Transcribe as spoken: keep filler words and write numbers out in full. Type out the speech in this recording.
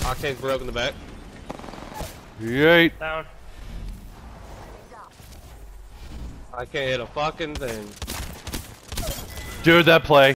Octane's broke in the back. Yeet. Down. I can't hit a fucking thing. Dude, that play.